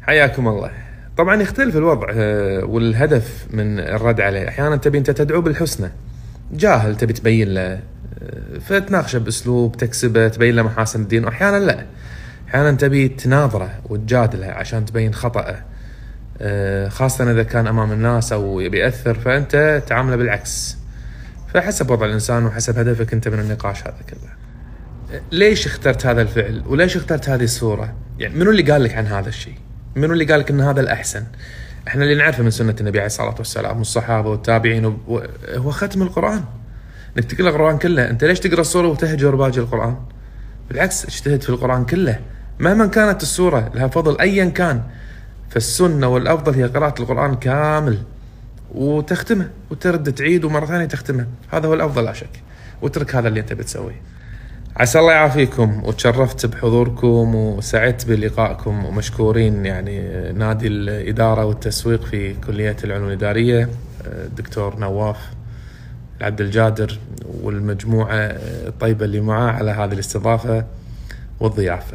حياكم الله. طبعا يختلف الوضع والهدف من الرد عليه. احيانا تبي انت تدعو بالحسنى، جاهل تبي تبين له فتناقشه باسلوب تكسبه تبين له محاسن الدين، واحيانا لا، احيانا تبي تناظره وتجادله عشان تبين خطأه، خاصة اذا كان امام الناس او يبي يأثر، فانت تعامله بالعكس. فحسب وضع الانسان وحسب هدفك انت من النقاش هذا كله. ليش اخترت هذا الفعل وليش اخترت هذه الصورة؟ يعني منو اللي قال لك عن هذا الشيء؟ منو اللي قال لك ان هذا الاحسن؟ احنا اللي نعرفه من سنة النبي عليه الصلاة والسلام والصحابة والتابعين هو ختم القرآن، انك تقرأ القرآن كله. انت ليش تقرأ الصورة وتهجر باقي القرآن؟ بالعكس، اجتهد في القرآن كله مهما كانت السورة لها فضل ايا كان، فالسنة والافضل هي قراءة القرآن كامل وتختمه وترد تعيد ومرة ثانية تختمه، هذا هو الافضل لا شك، واترك هذا اللي انت بتسويه. عسى الله يعافيكم، وتشرفت بحضوركم وسعدت بلقائكم، ومشكورين يعني نادي الإدارة والتسويق في كلية العلوم الإدارية الدكتور نواف عبد الجادر والمجموعة الطيبة اللي معاه على هذه الاستضافة والضيافة.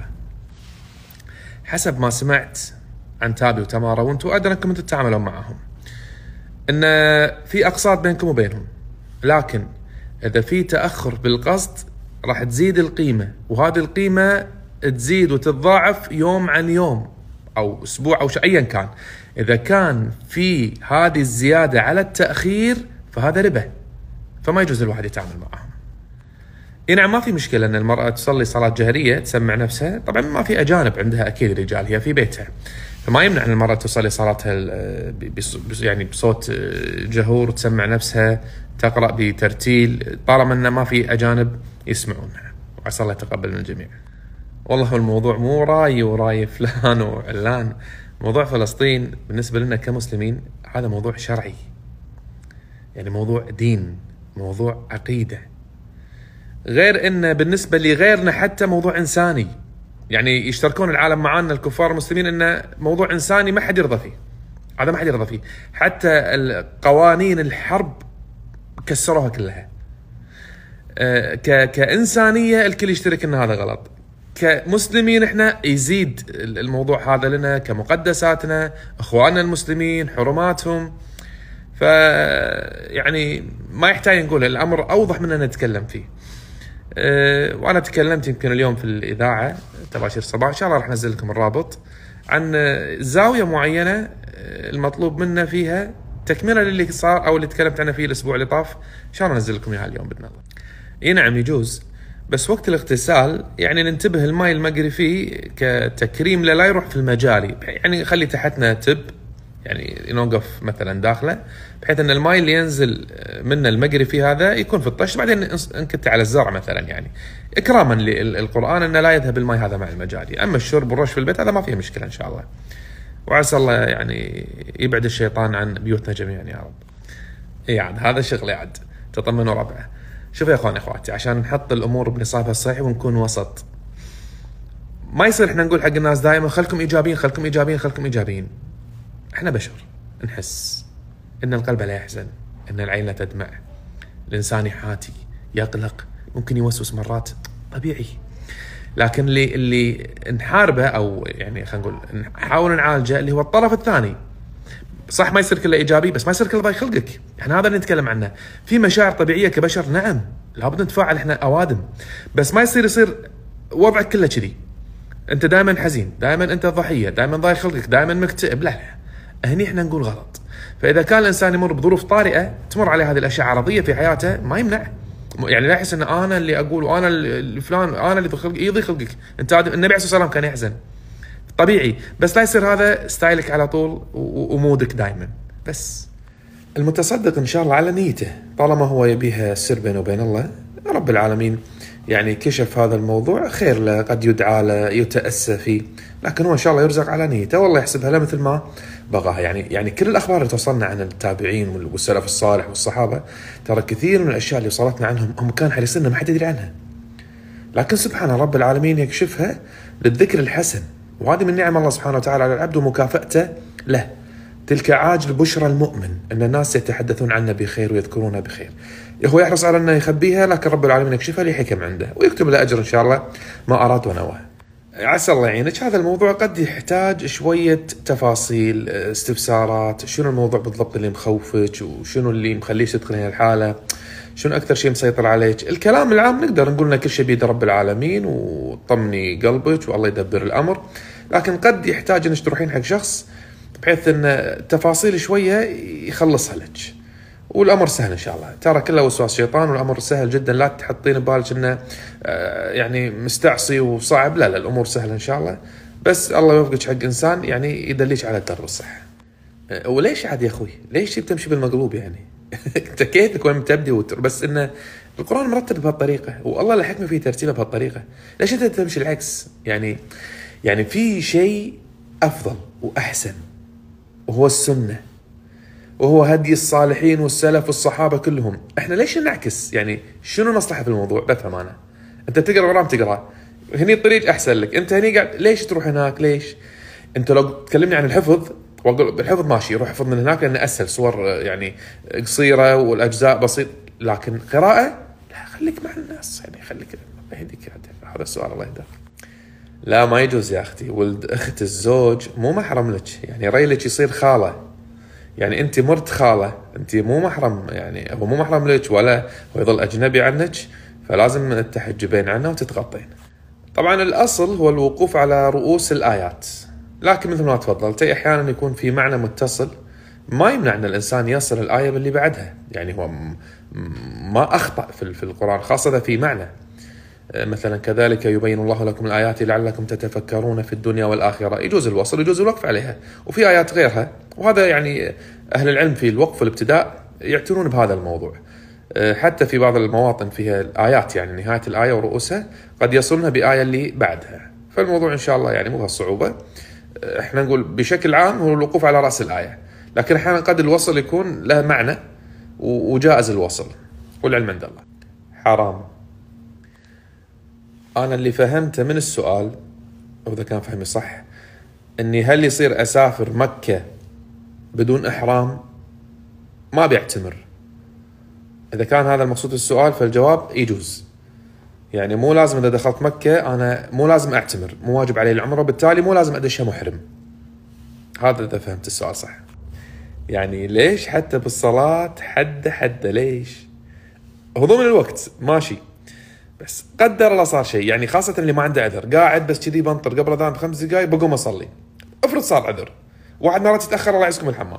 حسب ما سمعت عن تابي وتمارا، وانتم أدرى انكم انتم تتعاملون معهم، ان في أقساط بينكم وبينهم، لكن إذا في تأخر بالقسط راح تزيد القيمة، وهذه القيمة تزيد وتتضاعف يوم عن يوم أو أسبوع أو أيا كان. إذا كان في هذه الزيادة على التأخير فهذا ربا، فما يجوز الواحد يتعامل معهم. نعم، ما في مشكلة أن المرأة تصلي صلاة جهرية تسمع نفسها، طبعا ما في أجانب عندها أكيد رجال، هي في بيتها، فما يمنع أن المرأة تصلي صلاتها يعني بصوت جهور وتسمع نفسها تقرأ بترتيل، طالما أن ما في أجانب يسمعونها، وعسى الله يتقبل من الجميع. والله الموضوع مو راي وراي فلان وعلان، موضوع فلسطين بالنسبة لنا كمسلمين هذا موضوع شرعي، يعني موضوع دين، موضوع عقيدة، غير إن بالنسبة لغيرنا حتى موضوع إنساني. يعني يشتركون العالم معنا الكفار المسلمين إنه موضوع إنساني ما حد يرضى فيه، هذا ما حد يرضى فيه، حتى قوانين الحرب كسروها كلها. كإنسانية الكل يشترك إن هذا غلط، كمسلمين إحنا يزيد الموضوع هذا لنا كمقدساتنا، إخواننا المسلمين حرماتهم، يعني ما يحتاج نقول الأمر أوضح من أن نتكلم فيه. وأنا تكلمت يمكن اليوم في الإذاعة تباشير صباح، إن شاء الله راح ننزل لكم الرابط عن زاوية معينة المطلوب منا فيها تكملة للي صار أو اللي تكلمت عنه فيه الأسبوع اللي طاف، إن شاء الله ننزل لكم إياها اليوم بإذن الله. نعم يجوز، بس وقت الاغتسال يعني ننتبه الماء المجري فيه كتكريم لا يروح في المجاري، يعني خلي تحتنا تب، يعني نوقف مثلا داخله، بحيث ان الماء اللي ينزل من المجري فيه هذا يكون في الطش، بعدين انكت على الزرع مثلا، يعني اكراما للقرآن انه لا يذهب الماء هذا مع المجاري. اما الشرب والرش في البيت هذا ما فيه مشكلة ان شاء الله، وعسى الله يعني يبعد الشيطان عن بيوتنا جميعا يا رب. يعني هذا شغل عاد تطمنوا ربعه. شوف يا اخواني اخواتي، عشان نحط الامور بنصابها الصحيح ونكون وسط، ما يصير احنا نقول حق الناس دائما خلكم ايجابيين خلكم ايجابيين خلكم ايجابيين. احنا بشر نحس ان القلب لا يحزن، ان العين لا تدمع، الانسان يحاتي يقلق، ممكن يوسوس مرات، طبيعي. لكن اللي نحاربه او يعني خلينا نقول نحاول نعالجه اللي هو الطرف الثاني. صح ما يصير كله ايجابي، بس ما يصير كله ضايق خلقك، احنا هذا اللي نتكلم عنه. في مشاعر طبيعيه كبشر، نعم لابد نتفاعل، احنا اوادم، بس ما يصير وضعك كله كذي، انت دائما حزين، دائما انت ضحيه، دائما ضايق خلقك، دائما مكتئب، لا هني احنا نقول غلط. فاذا كان الانسان يمر بظروف طارئه تمر عليه هذه الاشياء عرضيه في حياته، ما يمنع، يعني لا يحس ان انا اللي اقول وانا اللي فلان، انا اللي يضيق خلقك، انت النبي عليه الصلاه والسلام كان يحزن طبيعي، بس لا يصير هذا ستايلك على طول ومودك دائما. بس المتصدق ان شاء الله على نيته، طالما هو يبيها سر بينه وبين الله، رب العالمين يعني كشف هذا الموضوع خير له، قد يدعى له يتأسى فيه، لكن هو ان شاء الله يرزق على نيته، والله يحسبها له مثل ما بغاها. يعني كل الاخبار اللي توصلنا عن التابعين والسلف الصالح والصحابه، ترى كثير من الاشياء اللي وصلتنا عنهم هم كان حريصين ما حد يدري عنها، لكن سبحان رب العالمين يكشفها للذكر الحسن، وهذه من نعم الله سبحانه وتعالى على العبد ومكافأته له. تلك عاجل بشرى المؤمن ان الناس يتحدثون عنه بخير ويذكرونه بخير، هو يحرص على انه يخبيها، لكن رب العالمين يكشفها لحكم عنده ويكتب له اجر ان شاء الله ما اراد ونواه. عسى الله يعينك. هذا الموضوع قد يحتاج شوية تفاصيل، استفسارات، شنو الموضوع بالضبط اللي مخوفك، وشنو اللي مخليش تدخلين هالحالة، شنو أكثر شيء مسيطر عليك. الكلام العام نقدر نقول لنا كل شيء بيد رب العالمين وطمني قلبك والله يدبر الأمر، لكن قد يحتاج انك تروحين حق شخص بحيث ان التفاصيل شوية يخلصها لك، والامر سهل ان شاء الله. ترى كله وسواس شيطان، والامر سهل جدا. لا تحطين ببالك انه يعني مستعصي وصعب، لا الامور سهله ان شاء الله. بس الله يوفقك حق انسان يعني يدليك على الدرب الصح. وليش عاد يا اخوي ليش بتمشي بالمقلوب يعني؟ انت كيفك وين بتبدي وتر، بس انه القران مرتب بهالطريقه والله الحكمه في ترتيبه بهالطريقه. ليش انت تمشي العكس؟ يعني في شيء افضل واحسن وهو السنه، وهو هدي الصالحين والسلف والصحابة كلهم. احنا ليش نعكس؟ يعني شنو المصلحة في الموضوع؟ بفهم انا. انت تقرأ ورام تقرأ هني الطريق احسن لك، انت هني قاعد ليش تروح هناك؟ ليش؟ انت لو تكلمني عن الحفظ واقول بالحفظ ماشي روح احفظ من هناك لانه اسهل، صور يعني قصيرة والاجزاء بسيط، لكن قراءة لا، خليك مع الناس يعني، خليك الله يهديك. هذا السؤال الله يهديك. لا ما يجوز يا اختي، ولد اخت الزوج مو محرم لك، يعني ريلك يصير خاله، يعني انت مرت خاله، انت مو محرم، يعني هو مو محرم لك ولا هو يظل اجنبي عنك، فلازم تحجبين عنه وتتغطين. طبعا الاصل هو الوقوف على رؤوس الايات، لكن مثل ما تفضلتي احيانا يكون في معنى متصل ما يمنع ان الانسان يصل الايه باللي بعدها، يعني هو ما اخطا في القران، خاصه في معنى. مثلا كذلك يبين الله لكم الآيات لعلكم تتفكرون في الدنيا والآخرة، يجوز الوصل يجوز الوقف عليها، وفي آيات غيرها، وهذا يعني أهل العلم في الوقف والابتداء يعتنون بهذا الموضوع. حتى في بعض المواطن فيها الآيات يعني نهاية الآية ورؤوسها قد يصلنا بآية اللي بعدها، فالموضوع إن شاء الله يعني مو هالصعوبة. احنا نقول بشكل عام هو الوقوف على رأس الآية، لكن أحيانا قد الوصل يكون له معنى وجائز الوصل، والعلم عند الله. حرام. أنا اللي فهمته من السؤال وإذا كان فهمي صح إني هل يصير أسافر مكة بدون إحرام؟ ما بيعتمر. إذا كان هذا المقصود السؤال فالجواب يجوز، يعني مو لازم إذا دخلت مكة أنا مو لازم أعتمر، مو واجب علي العمرة، بالتالي مو لازم أدشها محرم. هذا إذا فهمت السؤال صح. يعني ليش حتى بالصلاة حد ليش؟ هو ضمن الوقت ماشي، بس قدر الله صار شيء، يعني خاصة اللي ما عنده عذر، قاعد بس كذي بنطر قبل اذان ب5 دقائق بقوم اصلي، افرض صار عذر، واحد مرات يتاخر الله يعزكم الحمام،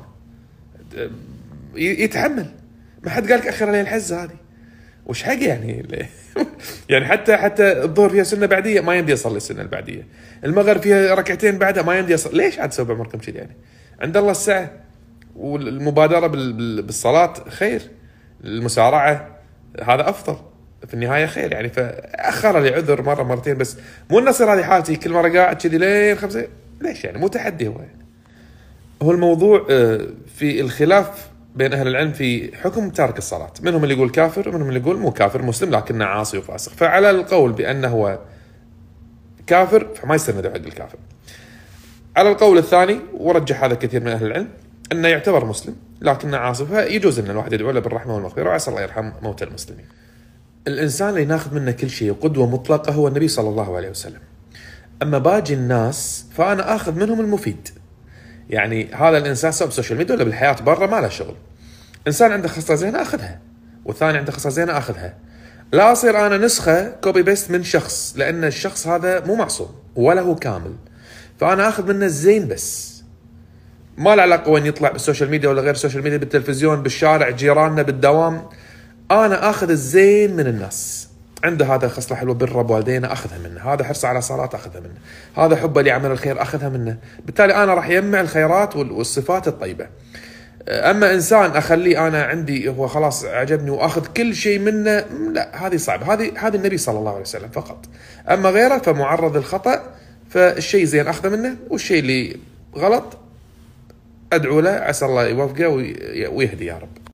يتحمل، ما حد قالك اخر عليه الحزه هذه، وش حق يعني؟ يعني حتى الظهر فيها سنه بعديه ما يمدي يصلي السنه البعديه، المغرب فيها ركعتين بعدها ما يمدي يصلي، ليش عاد تسوي بعمركم كذي يعني؟ عند الله السعه، والمبادره بالصلاه خير، المسارعه هذا افضل في النهاية خير يعني. فأخر لي عذر مرة مرتين، بس مو النصر هذه حالتي كل مرة قاعد كذي لين 5، ليش يعني؟ مو تحدي هو يعني. هو الموضوع في الخلاف بين أهل العلم في حكم تارك الصلاة، منهم اللي يقول كافر ومنهم اللي يقول مو كافر مسلم لكنه عاصي وفاسق. فعلى القول بأنه هو كافر فما يصير ندعو حق الكافر. على القول الثاني ورجح هذا كثير من أهل العلم أنه يعتبر مسلم لكنه عاصي، فيجوز أن الواحد يدعو له بالرحمة والمغفرة وعسى الله يرحم موتى المسلمين. الإنسان اللي ناخذ منه كل شيء قدوة مطلقة هو النبي صلى الله عليه وسلم. أما باقي الناس فأنا أخذ منهم المفيد، يعني هذا الإنسان سواء بالسوشيال ميديا ولا بالحياة برا ما له شغل، إنسان عنده خصلة زينة أخذها والثاني عنده خصلة زينة أخذها، لا أصير أنا نسخة كوبي بيست من شخص، لأن الشخص هذا مو معصوم ولا هو كامل، فأنا أخذ منه الزين بس، ما له علاقة وين يطلع بالسوشيال ميديا ولا غير السوشيال ميديا، بالتلفزيون، بالشارع، جيراننا، بالدوام، أنا أخذ الزين من الناس. عنده هذا خصلة حلوة بر والدينا أخذها منه، هذا حرص على صلاة أخذها منه، هذا حبه لعمل الخير أخذها منه، بالتالي أنا راح يجمع الخيرات والصفات الطيبة. أما إنسان أخليه أنا عندي هو خلاص عجبني وأخذ كل شيء منه، لا هذه صعب، هذه النبي صلى الله عليه وسلم فقط. أما غيره فمعرض الخطأ، فالشيء زين أخذه منه والشيء اللي غلط أدعو له عسى الله يوفقه ويهدي يا رب.